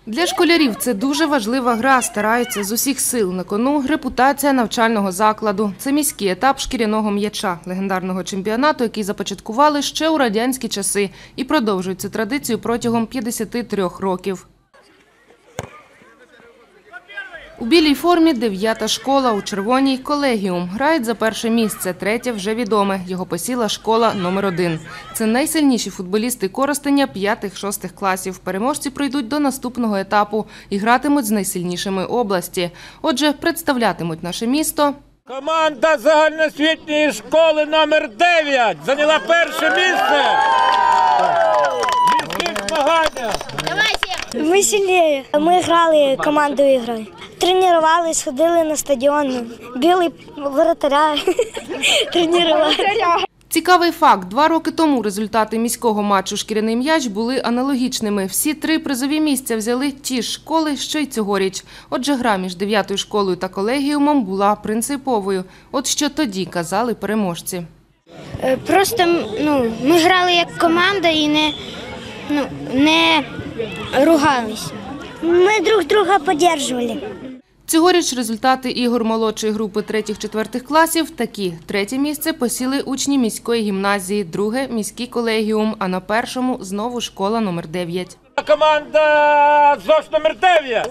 Для школярів це дуже важлива гра, стараються з усіх сил. На кону репутація навчального закладу. Це міський етап шкіряного м'яча, легендарного чемпіонату, який започаткували ще у радянські часи і продовжують цю традицію протягом 53 років. У білій формі 9-та школа, у червоній – колегіум. Грають за перше місце, третє вже відоме. Його посіла школа номер 1. Це найсильніші футболісти Коростеня 5-6 класів. Переможці пройдуть до наступного етапу і гратимуть з найсильнішими області. Отже, представлятимуть наше місто. Команда загальноосвітньої школи номер 9 зайняла перше місце. Міських змаганнях. Ми сильні. Ми грали командою ігрою. Тренувалися, ходили на стадіон, били воротаря, тренували. Цікавий факт. 2 роки тому результати міського матчу «Шкіряний м'яч» були аналогічними. Всі 3 призові місця взяли ті ж школи, що й цьогоріч. Отже, гра між 9-ю школою та колегіумом була принциповою. От що тоді казали переможці. Просто ми грали як команда і не ругались. Ми друг друга підтримували. Цьогоріч результати ігор молодшої групи 3-4 класів такі. 3-є місце посіли учні міської гімназії, 2-е – міський колегіум, а на 1-му – знову школа номер 9. Команда ЗОШ номер 9.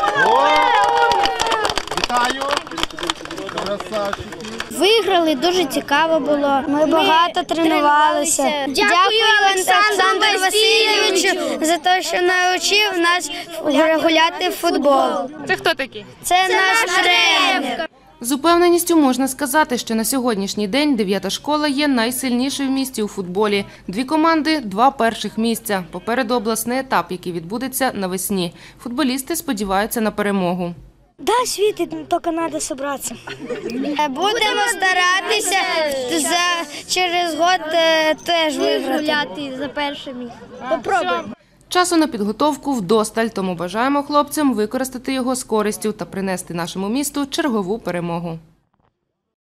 Вітаю! Красавчики! Виграли, дуже цікаво було. Ми багато тренувалися. Дякую Олександру Васильовичу за те, що навчив нас гуляти в футбол. Це хто такий? Це наш тренер. З упевненістю можна сказати, що на сьогоднішній день 9-та школа є найсильнішою в місті у футболі. 2 команди – 2 перших місця. Попереду обласний етап, який відбудеться навесні. Футболісти сподіваються на перемогу. Да, світить, тільки треба зібратися. Будемо старатися через год теж виграти за перше місце. Попробуємо. Часу на підготовку вдосталь, тому бажаємо хлопцям використати його з користю та принести нашому місту чергову перемогу.